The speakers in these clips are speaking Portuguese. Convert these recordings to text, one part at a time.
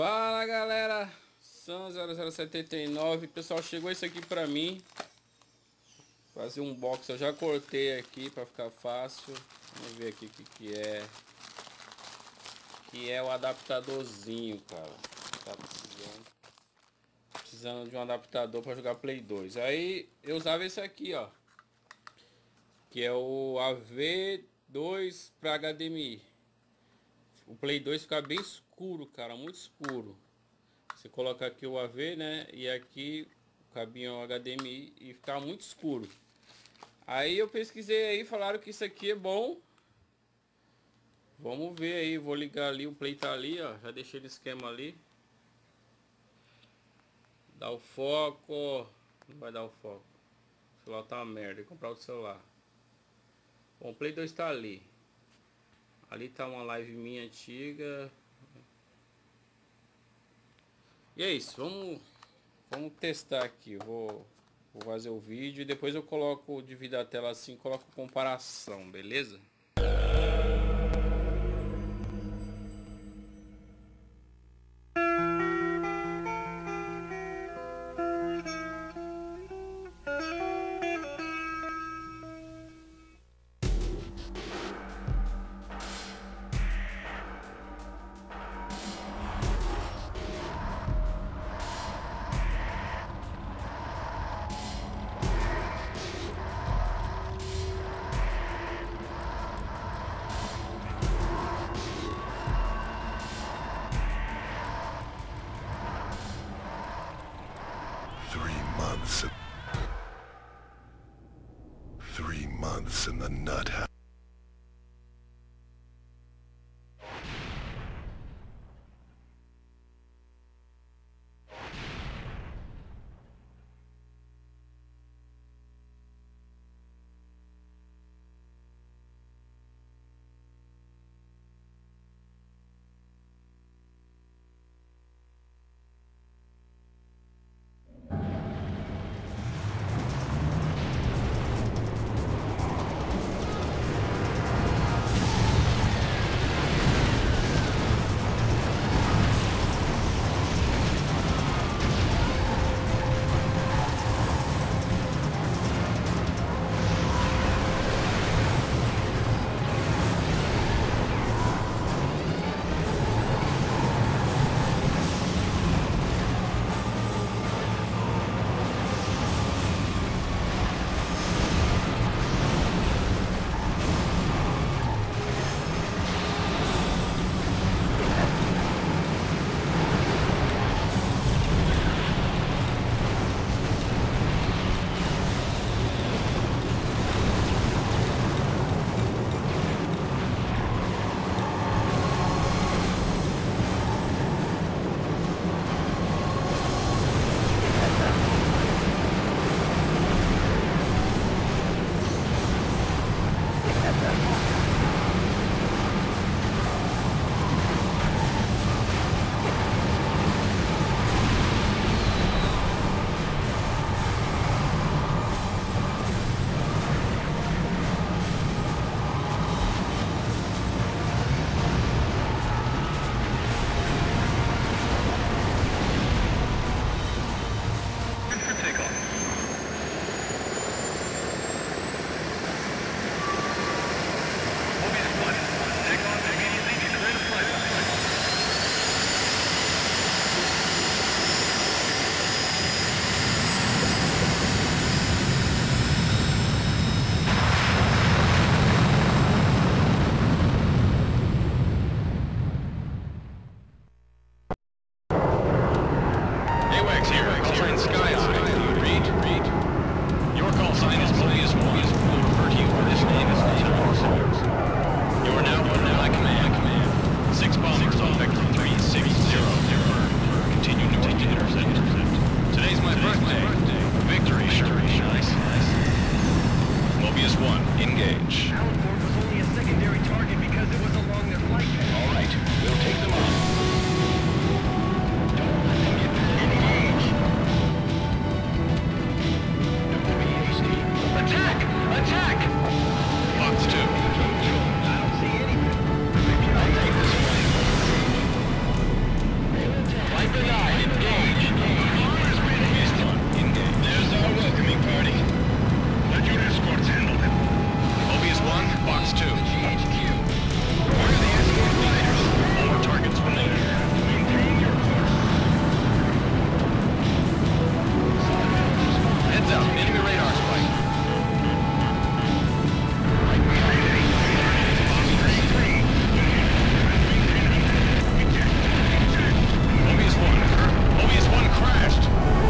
Fala galera, são 0079. Pessoal, chegou isso aqui pra mim. Fazer um box, eu já cortei aqui pra ficar fácil. Vamos ver aqui o que é. Que é o adaptadorzinho, cara. Tá precisando de um adaptador pra jogar Play 2. Aí eu usava esse aqui, ó, que é o AV2 para HDMI. O Play 2 fica bem escuro, cara, muito escuro. Você coloca aqui o AV, né, e aqui o cabinho HDMI e fica muito escuro. Aí eu pesquisei aí, falaram que isso aqui é bom. Vamos ver aí, vou ligar ali, o Play tá ali, ó, já deixei no esquema ali. Dá o foco, não vai dar o foco. O celular tá uma merda, vou comprar outro celular. Bom, o Play 2 tá ali. Ali tá uma live minha antiga. E é isso, vamos testar aqui. Vou fazer o vídeo e depois eu coloco, divido a tela assim, coloco comparação, beleza? Three months in the nut house. Enemy radar spike. Mobius 1 crashed.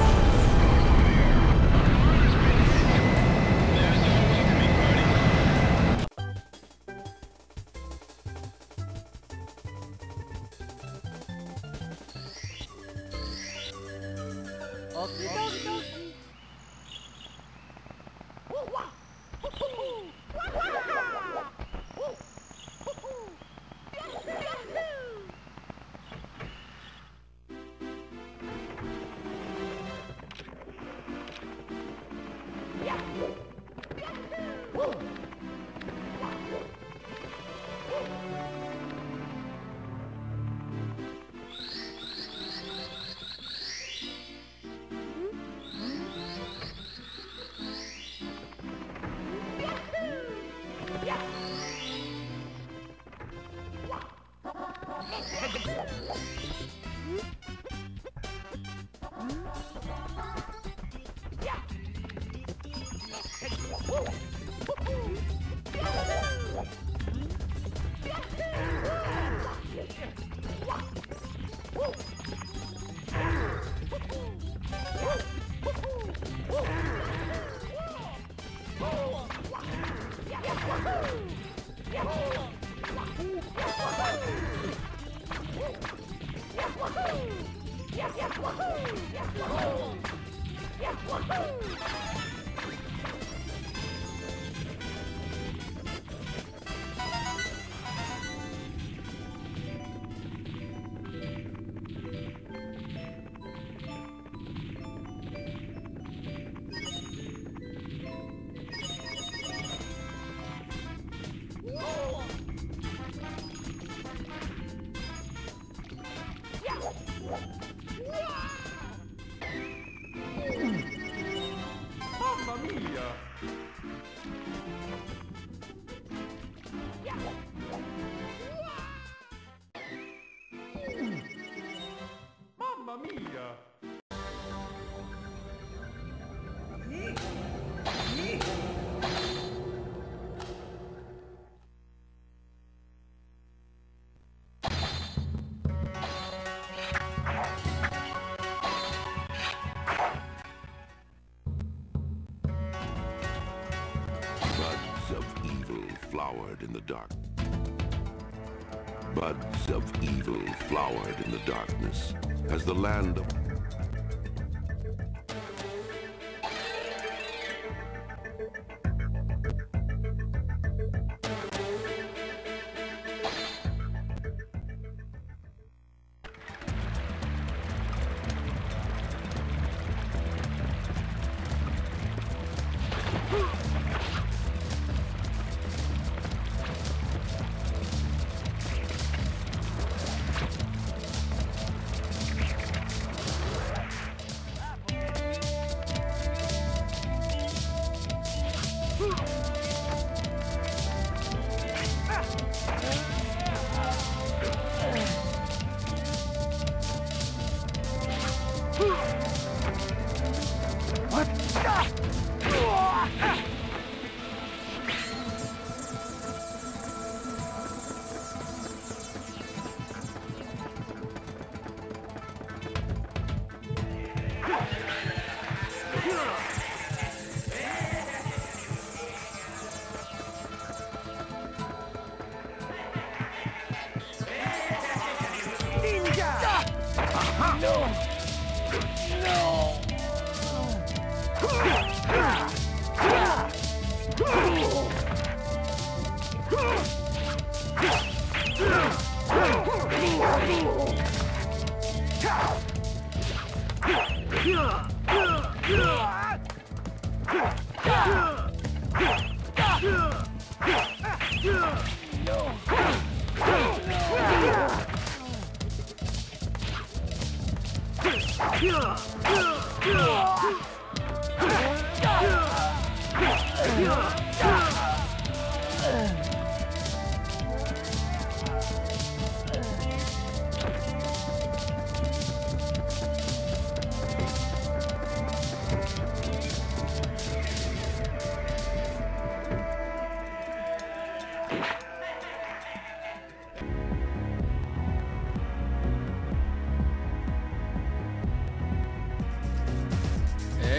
Flowered in the dark. Buds of evil flowered in the darkness as the land of...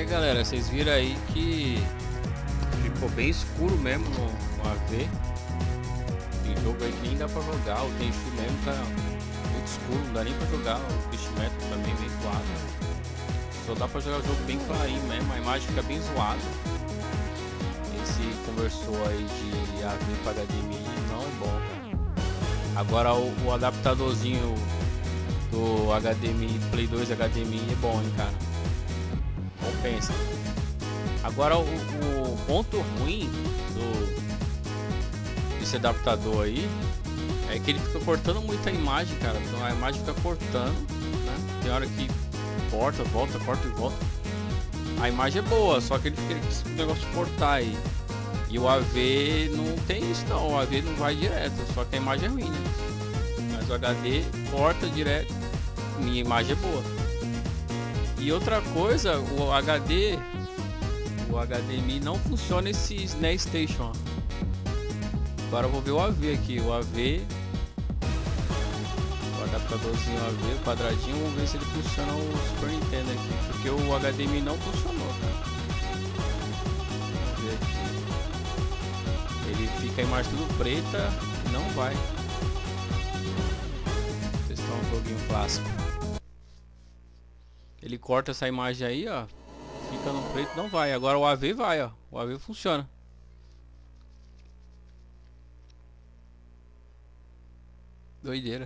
galera, vocês viram aí que ficou bem escuro mesmo no AV. Tem jogo aí que nem dá pra jogar, o Tenchu mesmo tá muito escuro, não dá nem pra jogar, o Beastmetro também bem zoado. Só dá pra jogar o jogo bem clarinho mesmo, a imagem fica bem zoada. Esse conversor aí de AV para HDMI não é bom, cara. Agora o adaptadorzinho do HDMI, Play 2 HDMI é bom, hein, cara. Compensa. Agora o ponto ruim desse adaptador aí é que ele fica cortando muita imagem, cara. Então a imagem fica cortando, né? Tem hora que corta, volta, corta e volta. A imagem é boa, só que ele fica esse negócio de cortar aí. E o AV não tem isso não, o AV não vai direto, só que a imagem é ruim, né? Mas o HD corta direto, minha imagem é boa. E outra coisa, o HDMI não funciona esse SNES Station. Agora eu vou ver o AV aqui, o adaptadorzinho AV, o quadradinho, vamos ver se ele funciona o Super Nintendo aqui, porque o HDMI não funcionou, cara. Vamos ver aqui. Ele fica a imagem tudo preta, não vai. Testar um joguinho clássico. Ele corta essa imagem aí, ó. Fica no preto, não vai. Agora o AV vai, ó. O AV funciona. Doideira.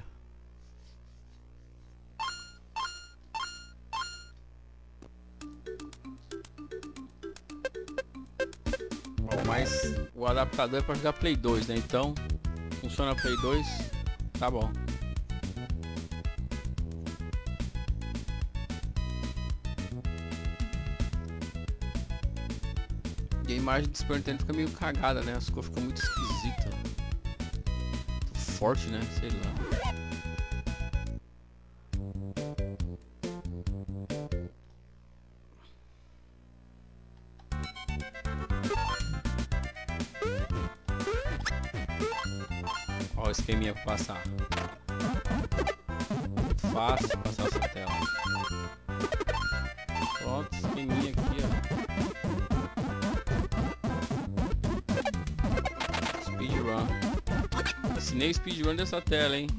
Bom, mas o adaptador é para jogar Play 2, né? Então, funciona Play 2, tá bom. E a imagem do Super Nintendo fica meio cagada, né? As cores ficam muito esquisitas. Muito forte, né? Sei lá. Ó o esqueminha pra passar. Muito fácil passar essa tela. Pronto, esqueminha aqui, ó. Speedrun. Assinei o speedrun dessa tela, hein?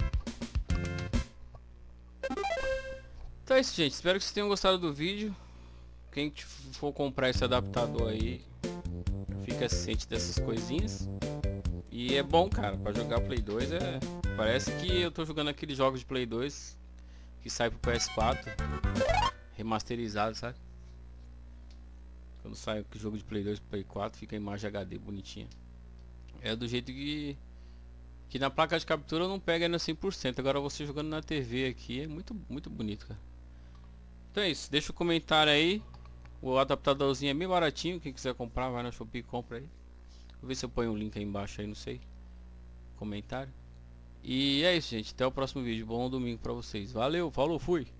Então é isso, gente. Espero que vocês tenham gostado do vídeo. Quem for comprar esse adaptador aí, fica ciente dessas coisinhas. E é bom, cara, pra jogar Play 2 é... Parece que eu tô jogando aqueles jogos de Play 2 que sai pro PS4 remasterizado, sabe? Quando sai o jogo de Play 2 pro Play 4 fica a imagem HD bonitinha. É do jeito que na placa de captura não pega ainda 100%. Agora você jogando na TV aqui é muito bonito, cara. Então é isso, deixa o comentário aí. O adaptadorzinho é bem baratinho, quem quiser comprar vai na Shopee e compra aí. Vou ver se eu ponho um link aí embaixo aí, não sei. Comentário. E é isso, gente. Até o próximo vídeo. Bom domingo pra vocês. Valeu, falou, fui.